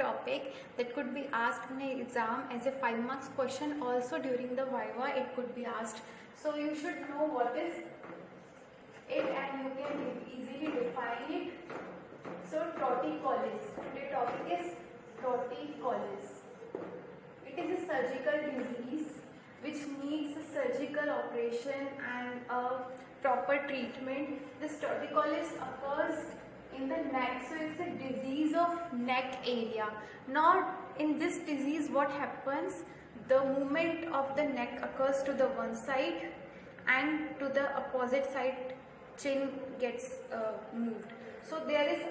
topic that could be asked in an exam as a 5 marks question. Also during the Viva it could be asked. So you should know what is it and you can easily define it. So torticollis. Today's topic is torticollis. It is a surgical disease which needs a surgical operation and a proper treatment. This torticollis occurs in the neck, so it's a disease of neck area. Now in this disease what happens, the movement of the neck occurs to the one side and to the opposite side chin gets moved. So there is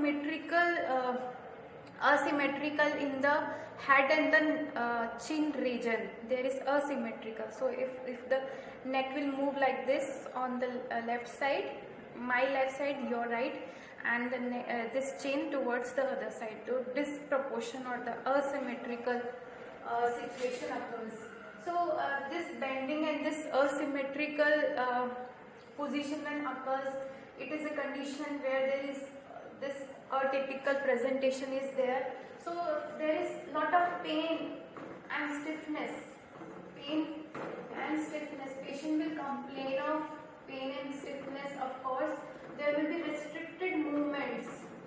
asymmetrical in the head and the chin region. There is asymmetrical. So if the neck will move like this on the left side, my left side, your right, and this chin towards the other side, so disproportion or the asymmetrical situation occurs. So this bending and this asymmetrical position when occurs, it is a condition where there is this atypical presentation is there. So there is lot of pain and stiffness. Pain and stiffness. Patient will complain of pain and stiffness. Of course, there will be restricted movements.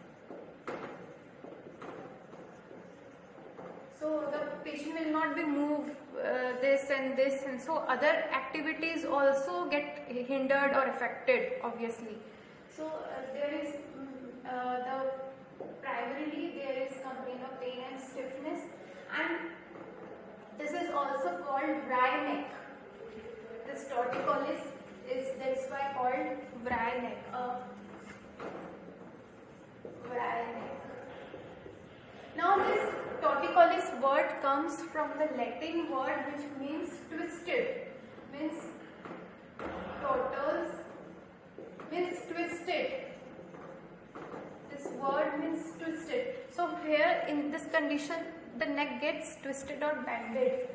So the patient will not be moved this, and so other activities also get hindered or affected, obviously. So there is primarily there is complaint of pain and stiffness, and this is also called wry neck. This torticollis that's why called wry neck. Wry neck. Now this torticollis word comes from the Latin word which means twisted. Means tortoise means twisted. This word means twisted. So here in this condition the neck gets twisted or bended.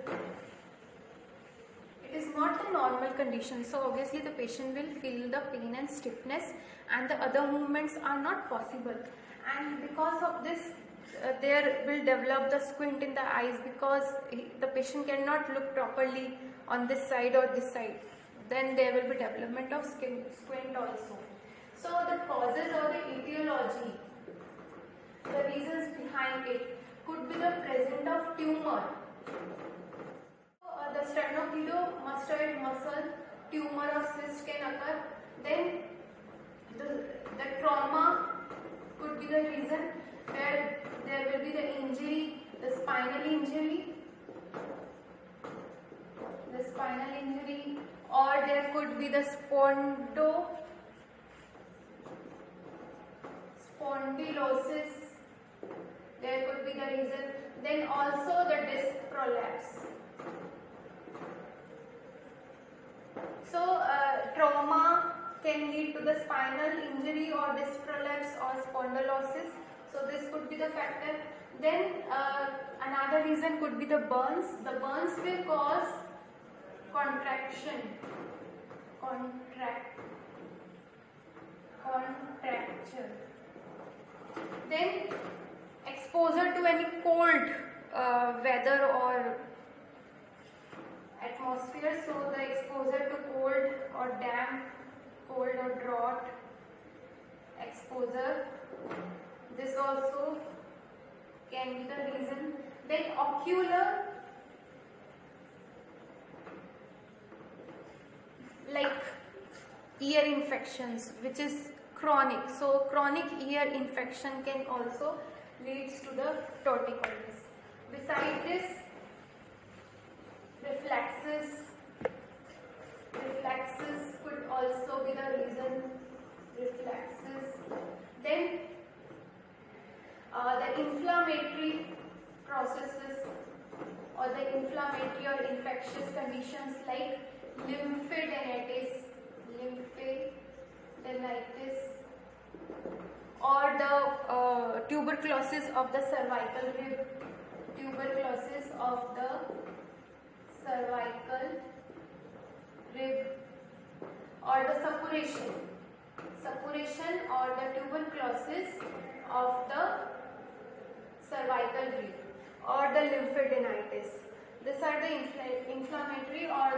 It is not the normal condition, so obviously the patient will feel the pain and stiffness and the other movements are not possible, and because of this there will develop the squint in the eyes because the patient cannot look properly on this side or this side. Then there will be development of squint also. So the causes or the etiology, the reasons behind it could be the presence of tumor. The sternocleidomastoid muscle tumor or cyst can occur. Then the trauma could be the reason where there will be the injury, the spinal injury, or there could be the spondylosis. There could be the reason. Then also the disc prolapse. So trauma can lead to the spinal injury or disc prolapse or spondylosis. So this could be the factor. Then another reason could be the burns. The burns will cause contraction. Then exposure to any cold weather or atmosphere. So the exposure to cold or damp, cold or drought exposure. This also can be the reason. Then ocular, like ear infections, which is chronic. So chronic ear infection can also leads to the torticollis. Besides this, reflexes could also be the reason. Reflexes. Then the inflammatory processes or the inflammatory or infectious conditions like lymphadenitis, or the tuberculosis of the cervical rib, or the suppuration or the tuberculosis of the cervical rib or the lymphadenitis. These are the inflammatory or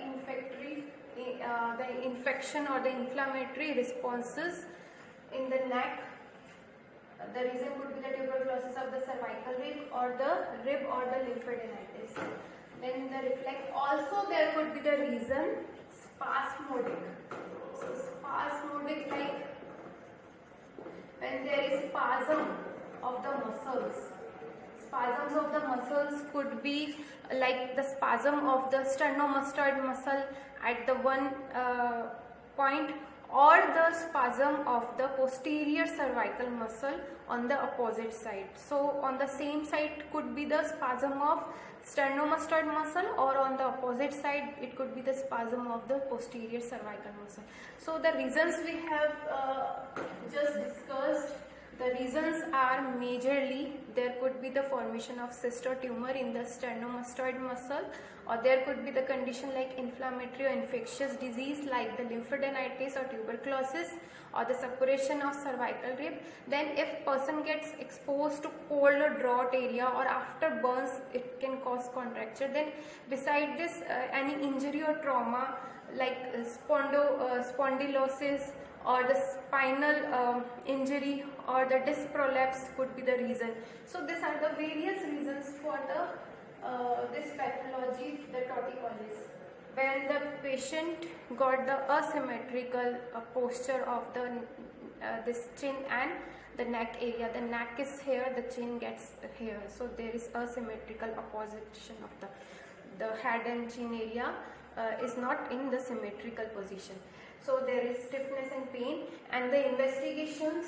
the infection or the inflammatory responses in the neck. The reason could be the tuberculosis of the cervical rib or the lymphadenitis. Then the reflex, also there could be the reason spasmodic. So spasmodic, like when there is spasm of the muscles. Spasms of the muscles could be like the spasm of the sternomastoid muscle at the one point, or the spasm of the posterior cervical muscle on the opposite side. So on the same side could be the spasm of sternomastoid muscle, or on the opposite side it could be the spasm of the posterior cervical muscle. So the reasons we have just discussed. The reasons are majorly there could be the formation of cyst or tumor in the sternomastoid muscle, or there could be the condition like inflammatory or infectious disease like the lymphadenitis or tuberculosis, or the suppuration of cervical rib. Then if person gets exposed to cold or drought area, or after burns it can cause contracture. Then beside this any injury or trauma like spondylosis or the spinal injury or the disc prolapse could be the reason. So these are the various reasons for the this pathology, the torticollis. When the patient got the asymmetrical posture of the this chin and the neck area. The neck is here, the chin gets here. So there is asymmetrical opposition of the head and chin area is not in the symmetrical position. So there is stiffness and pain, and the investigations.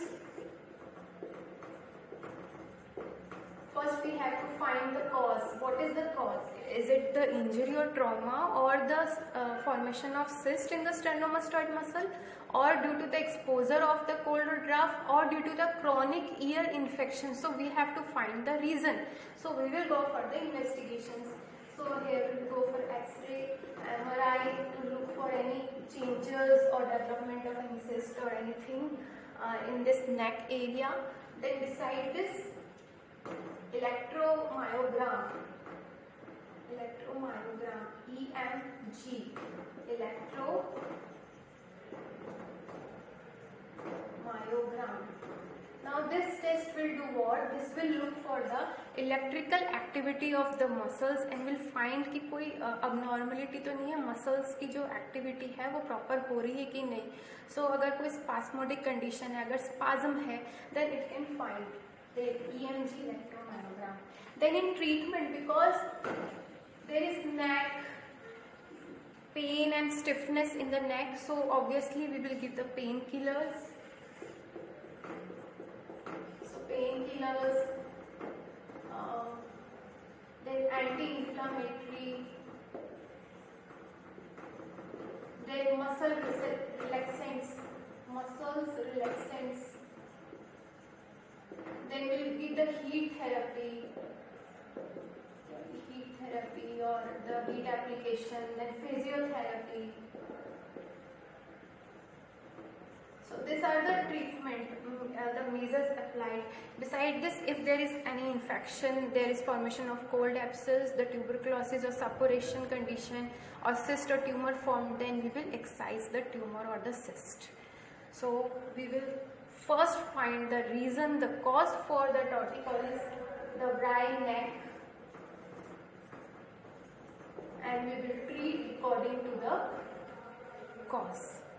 First we have to find the cause. What is the cause? Is it the injury or trauma, or the formation of cyst in the sternomastoid muscle, or due to the exposure of the cold or draft, or due to the chronic ear infection? So we have to find the reason. So we will go for the investigations. So here we will go for X-ray, MRI to look for any changes or development of any cyst or anything in this neck area. Then beside this, electromyogram, EMG, electromyogram. Now this test will do what? This will look for the electrical activity of the muscles and will find कि कोई abnormality तो नहीं है, muscles की जो activity है वो proper हो रही है कि नहीं. So अगर कोई spasmodic condition है, अगर spasm है, then it can find the EMG electromyogram. Then in treatment, because there is neck pain and stiffness in the neck, so obviously we will give the painkillers. Painkillers, then anti-inflammatory, then muscles relaxants, then will be the heat therapy or the heat application, then physiotherapy. So these are the treatment, the measures applied. Beside this, if there is any infection, there is formation of cold abscess, the tuberculosis or suppuration condition, or cyst or tumor formed, then we will excise the tumor or the cyst. So we will first find the reason, the cause for the torticollis, the dry neck, and we will treat according to the cause.